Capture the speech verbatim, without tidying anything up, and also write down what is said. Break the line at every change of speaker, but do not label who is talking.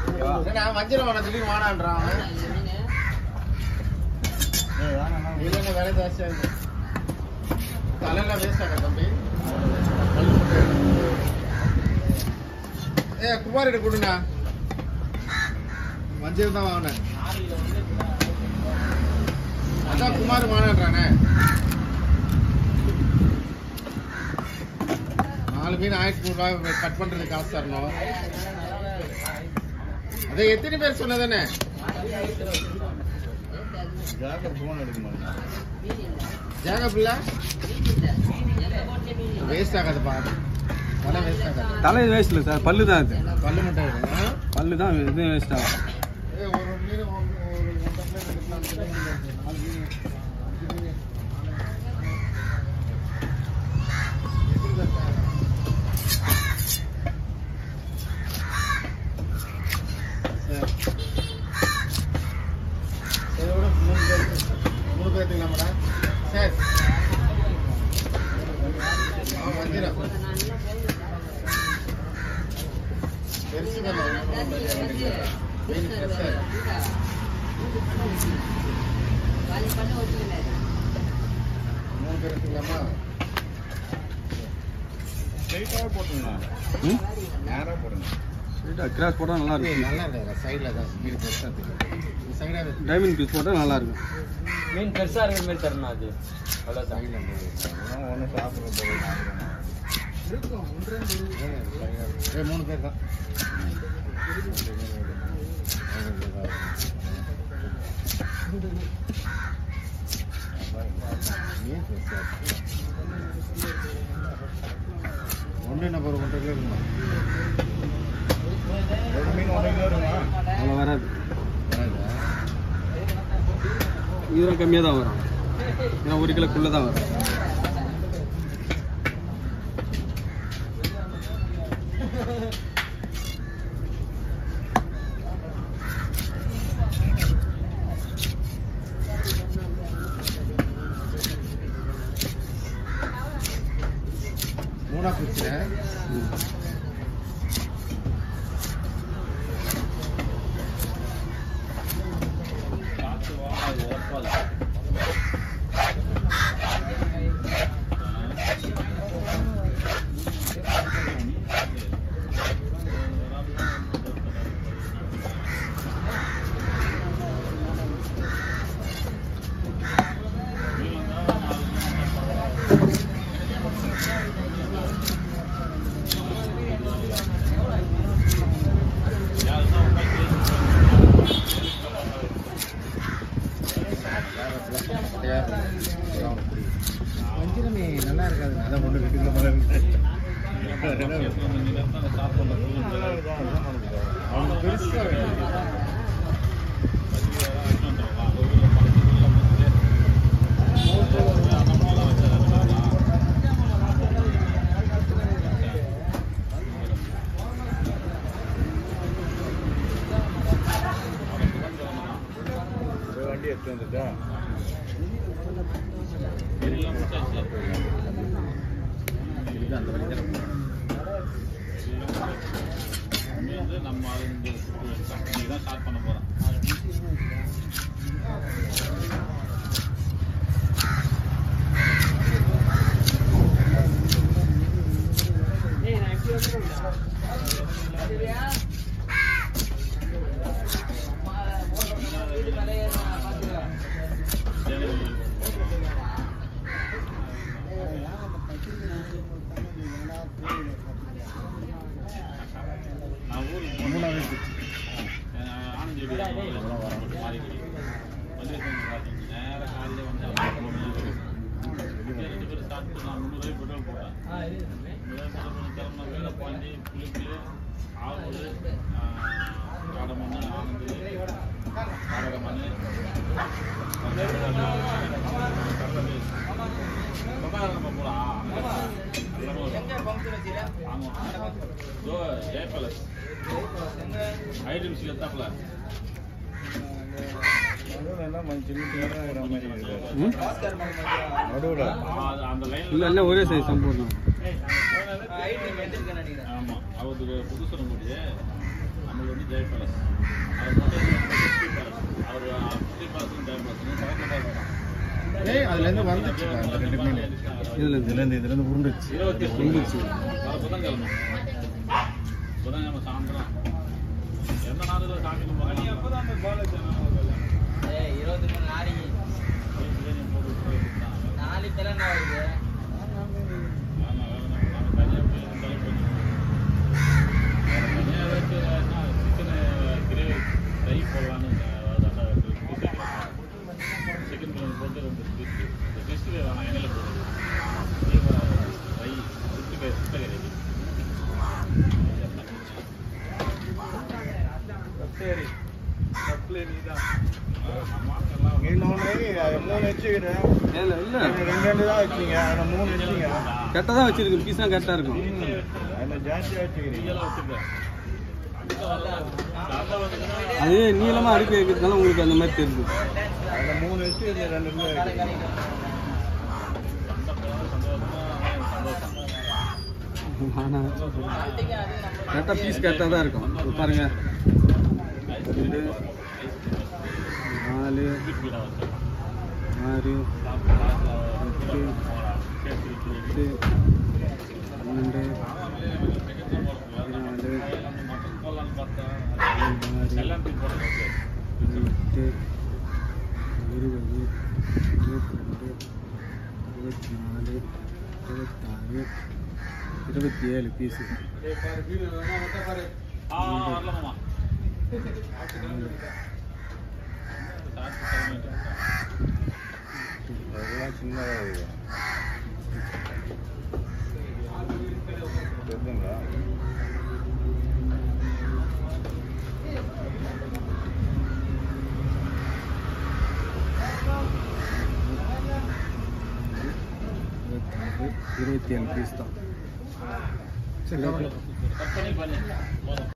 நான் வஞ்சிரம் வேணா திடீர்னு வாடான்றான் இல்லைன்னா வேலை ஜாஸ்தியாக இருக்கு தலையெல்லாம் வேஸ்ட் ஆக தம்பி ஏ குமாரிட்ட கொடுண்ணா வஞ்சிரம் தான் வாங்கினேன் அதான் குமார் வாடான்றானே நாலு மீன் ஆயிரத்தி நூறுரூவா கட் பண்ணுறதுக்கு காசு தரணும் அதை எத்தனை பேர் சொன்னதானே ஜாகப்பில்ல வேஸ்ட் ஆகாதுப்பா தலை வேஸ்ட் ஆகாது
தலை வேஸ்ட் இல்லை சார் பல்லு தான் அது
பல்லு மட்டும் ஆகும்
பல்லு தான் எதுவும் வேஸ்ட் ஆகும்
ஒரு மீன் ஒரு ஒன்றரை மூணு பேர் எடுத்துக்கலாமாடா சரி வஞ்சிரம் பெருசு மூணு பேர் எடுத்துக்கலாமா ஸ்ட்ரைட்டாக போட்டுங்களா நேராக போடுங்க
ஸ்ட்ரைட்டாக கிராஸ் போட்டால் நல்லா இருக்கும்
நல்லா இருக்காது சைடில் தான் மீன் பெருசாக இருக்குது சைடாக
டைமண்ட் பீஸ் போட்டால் நல்லா இருக்கும்
மீன் பெருசாக இருக்கிற மாதிரி தரணும் அது அவ்வளோ சைடில்
ஒன்றும் சாப்பிட்றது இருக்கும் ஒன்று மூணு பேர் தான் ஒன்று நம்பர் ஒன்றரை கிலோ இருக்குமா ஒரு மீன் ஒன்றரை கிலோ இருக்குமா
அவ்வளோ வராது இதுவும் கம்மியாக தான் வரும் ஏன்னா ஒரு கிலோக்குள்ளே தான் வரும்
மூணா பிடிச்சிட வஞ்சிரமே நல்லா இருக்காது அதான் ஒன்று ரெண்டு கிலோ மேலே அவங்க பெருசாக வண்டி எடுத்து வந்துட்டா அந்த வழி நம்ம தான் ஸ்டார்ட் பண்ண போறோம்
இல்ல ஒரே சைஸ் சம்பூர்ணம்
ஆமா அவருக்கு புதுசு
நம்மளுக்கு வந்து ஜெய் பேலஸ் அவர் மட்டும் ஃபிஃப்டி பேலஸ் அவர் ஃபிஃப்டி பர்சன்ட் ஜெய் பேலஸ் கரெக்டாக
ஏய் அதுலேருந்து வந்துச்சு அந்த ரெண்டு மீன்
இதுல
இதுலேருந்து இதுலேருந்து உருண்டுச்சு
இருபத்தி
வந்துச்சு.
வர புதன்கிழமை புதன்கிழமை சாயந்தரம் எந்த நாளில் சாமி கும்பிட்றாங்க அப்போ தான் அந்த காலேஜ்
இருபத்தி மூணு நாளைக்கு நாளைக்கு தானே வருது ஃப்ரை போடலான்னு சிக்கன் பிரியாணி போட்டு ரெண்டு சிக்ஸ்டி ஃபைவ் வேணாம் எண்ணெயில் போடுறது ஃப்ரை சிக்ஸ்டி ஃபைவ் சிக்ஸ்டி சரி தப்புல நீ தான்
மூணு வச்சுக்கிறேன்
இல்ல இல்ல
ரெண்டு ரெண்டு தான் வச்சுங்க அதில் மூணு வச்சுங்க
கரெக்டாக தான் வச்சிருக்கு. பீஸ்லாம் கரெக்டாக இருக்கும்.
அதில் ஜாஸ்தியாக வச்சுக்கிறீங்க
அது நீளமாக அடுக்கி வைக்கிறதுனால உங்களுக்கு அந்த மாதிரி தெரியுது.
அதில் மூணு வச்சு இதில் ரெண்டு ரெண்டு வைக்கிறீங்க
கரெக்டாக பீஸ் கரெக்டாக தான் இருக்கும். இப்போ பாருங்க ரெண்டு நாலு ஆறு எட்டு எட்டு பன்னெண்டு பதினாலு பதினெட்டு இருபது இருபத்தி ரெண்டு இருபத்தி நாலு இருபத்தாறு இருபத்தி ஏழு பீஸு.
அதெல்லாம் சின்னதாக இருக்கும் தெரிஞ்சுங்களா
இருபத்தி ஏழு பீஸ் தான். சரி.
கற்பனை பண்ணி